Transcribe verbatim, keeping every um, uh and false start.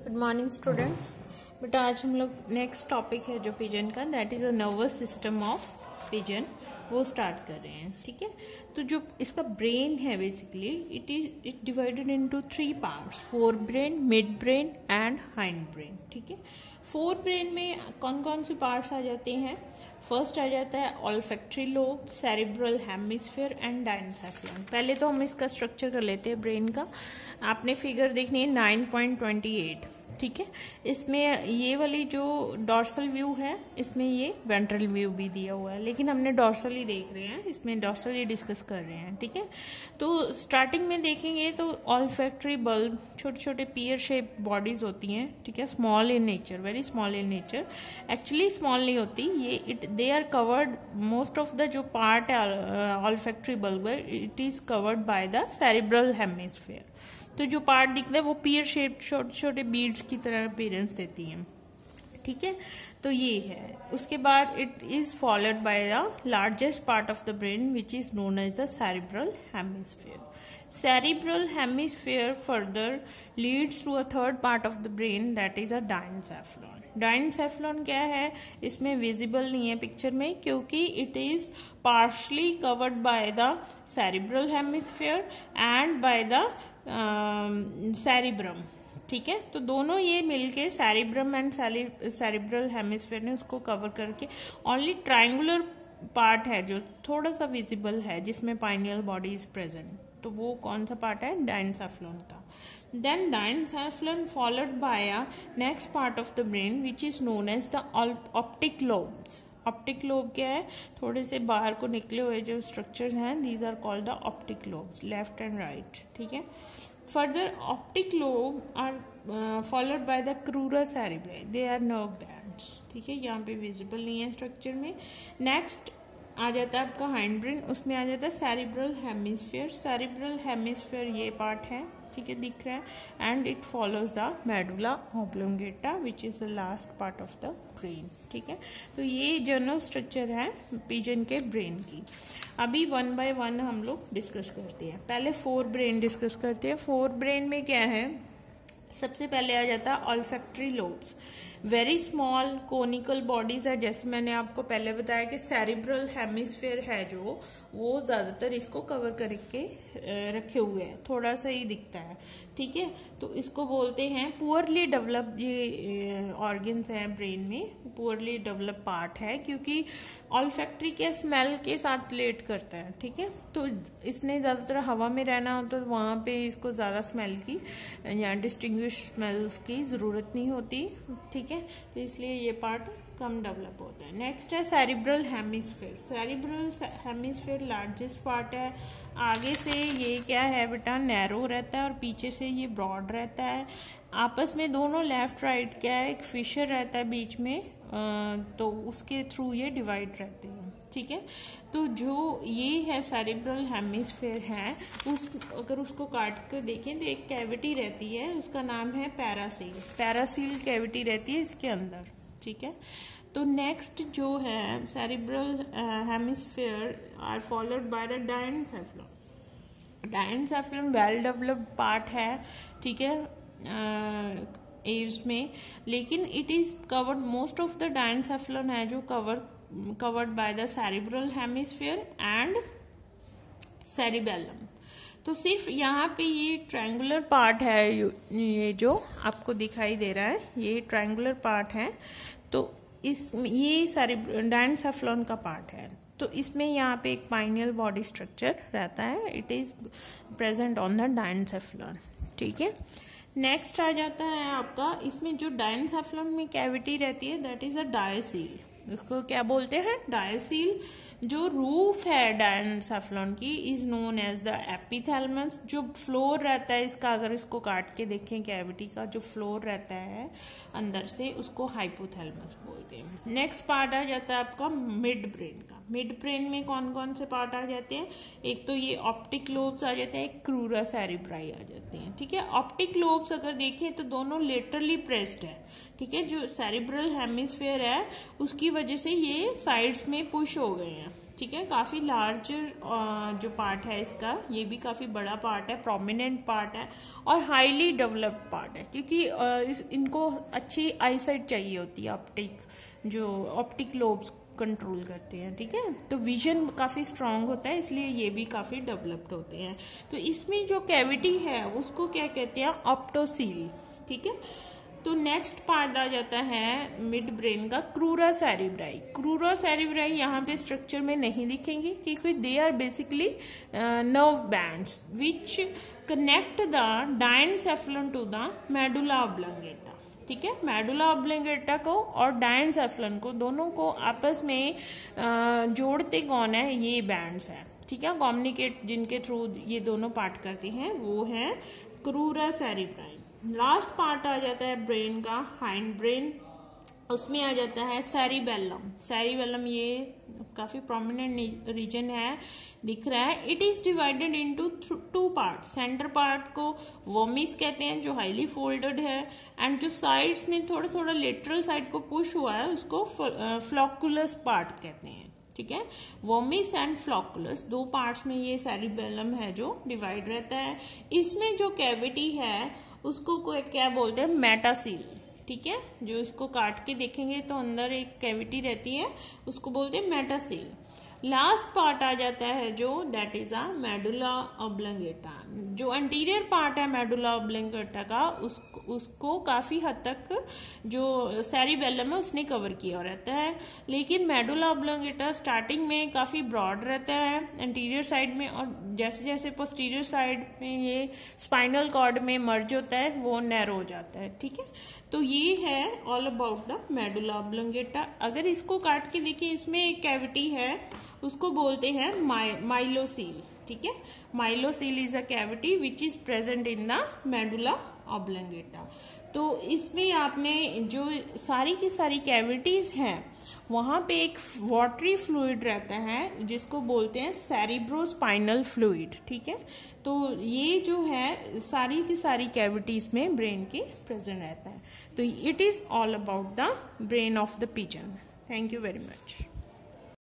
Good morning students. बेटा आज हम लोग नेक्स्ट टॉपिक है जो पिजन का, that is a nervous system of pigeon, वो स्टार्ट कर रहे हैं। ठीक है, तो जो इसका ब्रेन है basically it is it divided into three parts, fore brain, mid brain and hind brain. ठीक है, फोर ब्रेन में कौन कौन से पार्ट्स आ जाते हैं? फर्स्ट आ जाता है olfactory lobe, cerebral hemisphere and diencephalon. पहले तो हम इसका स्ट्रक्चर कर लेते हैं ब्रेन का। आपने फिगर देखनी है नाइन पॉइंट टू एट। ठीक है, इसमें ये वाली जो डॉर्सल व्यू है इसमें ये वेंट्रल व्यू भी दिया हुआ है, लेकिन हमने डॉर्सल ही देख रहे हैं, इसमें डॉर्सल ही डिस्कस कर रहे हैं। ठीक है, तो स्टार्टिंग में देखेंगे तो ऑल्फैक्टरी बल्ब, छोटे छोटे पियर शेप बॉडीज होती हैं। ठीक है, small in nature, very small in nature, actually small नहीं होती ये, it they are covered, most of the जो पार्ट है olfactory bulb it is covered by the cerebral hemisphere. तो जो पार्ट दिखता है वो पियर शेप छोटे छोटे बीड्स की तरह अपीयरेंस देती हैं। ठीक है, तो ये है। उसके बाद it is followed by the largest part of the brain which is known as the cerebral hemisphere. Cerebral hemisphere further leads to a third part of the brain that is a diencephalon. Diencephalon क्या है? इसमें visible नहीं है picture में क्योंकि it is partially covered by the cerebral hemisphere and by the um, cerebrum. ठीक है, तो दोनों ये मिलके सेरिब्रम एंड सेरिब्रल हेमिस्फीयर ने उसको कवर करके ओनली ट्रायंगुलर पार्ट है जो थोड़ा सा विजिबल है जिसमें पाइनियल बॉडी इज प्रेजेंट, तो वो कौन सा पार्ट है? डायनसेफलन का। Then diencephalon followed by a next part of the brain which is known as the optic lobes. Optic lobe क्या है? थोड़े से बाहर को निकले हुए जो स्ट्रक्चर्स हैं, these are called the optic lobes, left and right. ठीक है, further optic lobe are followed by the crura cerebri, they are nerve bands. ठीक है, यहाँ पे विजिबल नहीं है स्ट्रक्चर में। नेक्स्ट आ जाता है आपका हाइंड ब्रेन, उसमें आ जाता है सेरिब्रल हेमिस्फीयर। सेरिब्रल हेमिस्फीयर ये पार्ट है, ठीक है, दिख रहा है, and it follows the medulla oblongata which is the last part of the brain. ठीक है, तो ये जनरल स्ट्रक्चर है पिजन के ब्रेन की। अभी वन बाय वन हम लोग डिस्कस करते हैं। पहले फोर ब्रेन डिस्कस करते हैं। फोर ब्रेन में क्या है? सबसे पहले आ जाता है olfactory lobes, very small conical bodies है। जैसे मैंने आपको पहले बताया कि सेरिब्रल हेमिस्फीयर है जो, वो ज्यादातर इसको कवर करके रखे हुए है, थोड़ा सा ही दिखता है। ठीक है, तो इसको बोलते हैं पुअरली डेवलप, ये ऑर्गन्स हैं ब्रेन में, पुअरली डेवलप पार्ट है क्योंकि ऑल्फैक्टरी के स्मेल के साथ रिलेट करता है। ठीक है, तो इसने ज्यादातर हवा में रहना हो तो वहां पे इसको ज्यादा स्मेल की या डिस्टिंग्विश स्मेल्स की जरूरत नहीं होती। ठीक है, तो इसलिए ये पार्ट कम डेवलप होता है। नेक्स्ट है cerebral hemisphere. Cerebral hemisphere largest part है। आगे से ये क्या है बेटा? नैरो रहता है और पीछे से ये ब्रॉड रहता है। आपस में दोनों लेफ्ट राइट क्या है, एक फिशर रहता है बीच में, तो उसके थ्रू ये डिवाइड रहते हैं। ठीक है, तो जो ये है सेरिब्रल हेमिस्फीयर है, उस अगर उसको काट कर देखें तो एक कैविटी रहती है, उसका नाम है पैरासील। पैरासील कैविटी रहती है इसके अंदर। ठीक है, तो नेक्स्ट जो है cerebral hemisphere are followed by the diencephalon. Diencephalon well developed part है, ठीक है, एज में, लेकिन it is covered, most of the diencephalon है जो cover covered by the cerebral hemisphere and cerebellum. तो सिर्फ यहाँ पे ये ट्रायंगुलर पार्ट है, ये जो आपको दिखाई दे रहा है ये ट्रायंगुलर पार्ट है, तो इस ये सारे डायनसेफलन का पार्ट है। तो इसमें यहाँ पे एक पाइनियल बॉडी स्ट्रक्चर रहता है, it is present on the diencephalon. ठीक है, नेक्स्ट आ जाता है आपका, इसमें जो डायनसेफलन में कैविटी रहती है दैट इज अ डायसील। उसको क्या बोलते हैं? डायसील। जो रूफ है डायनसेफलन की is known as the epithalamus. जो फ्लोर रहता है इसका, अगर इसको काट के देखें कैविटी का जो फ्लोर रहता है अंदर से, उसको हाइपोथैलेमस बोलते हैं। नेक्स्ट पार्ट आ जाता है आपका मिड ब्रेन का। मिड ब्रेन में कौन कौन से पार्ट आ जाते हैं? एक तो ये ऑप्टिक लोब्स आ जाते हैं, एक क्रूरा सेरिब्राई आ जाते हैं। ठीक है, ऑप्टिक लोब्स अगर देखें तो दोनों लेटरली प्रेस्ड है। ठीक है, जो सेरिब्रल हेमिस्फीयर है उसकी वजह से ये साइड्स में पुश हो गए हैं। हैं, ठीक है। काफ़ी लार्ज जो पार्ट है इसका, ये भी काफ़ी बड़ा पार्ट है, प्रोमिनेंट पार्ट है और हाईली डेवलप्ड पार्ट है, क्योंकि इस, इनको अच्छी आई साइट चाहिए होती है, ऑप्टिक जो ऑप्टिक लोब्स कंट्रोल करते हैं, ठीक है। तो विजन काफ़ी स्ट्रांग होता है, इसलिए ये भी काफ़ी डेवलप्ड होते हैं। तो इसमें जो कैविटी है उसको क्या कहते हैं, ऑप्टोसील, ठीक है। तो नेक्स्ट पार्ट आ जाता है मिड ब्रेन का, क्रूरा सेरिब्राई। क्रूरा सेरिब्राई यहाँ पे स्ट्रक्चर में नहीं दिखेंगे क्योंकि they are basically nerve bands which connect the diencephalon to the medulla oblongata, ठीक है। मेडुला ऑब्लंगेटा को और डायनसेफ्लन को, दोनों को आपस में uh, जोड़ते कौन है, ये बैंड्स है, ठीक है। कम्युनिकेट जिनके थ्रू ये दोनों पार्ट करते हैं वो है क्रूरा सेरिब्राई। लास्ट पार्ट आ जाता है ब्रेन का, हाइंड ब्रेन, उसमें आ जाता है सेरिबेलम। सेरिबेलम ये काफी प्रोमिनेंट रीजन है, दिख रहा है। It is divided into two part. Centre part को वर्मिस कहते हैं जो हाईली फोल्डेड है, एंड जो साइड्स में थोड़ा थोड़ा लेटरल साइड को पुश हुआ है उसको फ्लॉकुलस पार्ट कहते हैं, ठीक है। वर्मिस एंड फ्लॉकुलस दो पार्ट्स में ये सेरिबेलम है जो डिवाइड रहता है। इसमें जो कैविटी है उसको क्या बोलते हैं, मेटासील, ठीक है। जो इसको काट के देखेंगे तो अंदर एक कैविटी रहती है, उसको बोलते हैं मेटासील। लास्ट पार्ट आ जाता है जो that is a medulla oblongata. जो एंटीरियर पार्ट है मेडुला ऑब्लंगेटा का, उसको उसको काफी हद तक जो सेरिबेलम है उसने कवर किया रहता है, लेकिन मेडुला ऑब्लंगेटा स्टार्टिंग में काफी ब्रॉड रहता है एंटीरियर साइड में, और जैसे जैसे पोस्टीरियर साइड में ये स्पाइनल कॉर्ड में मर्ज होता है वो नैरो हो जाता है, ठीक है। तो ये है all about the medulla oblongata. अगर इसको काट के देखिए, इसमें एक कैविटी है, उसको बोलते हैं माइलोसील, ठीक है। Myelocoel is a cavity which is present in the medulla oblongata. तो इसमें आपने जो सारी की सारी कैविटीज हैं वहां पे एक वाटरी फ्लूइड रहता है जिसको बोलते हैं सेरिब्रोस्पाइनल फ्लूइड, ठीक है। तो ये जो है सारी की सारी कैविटीज में ब्रेन के प्रेजेंट रहता है। तो it is all about the brain of the pigeon. Thank you very much.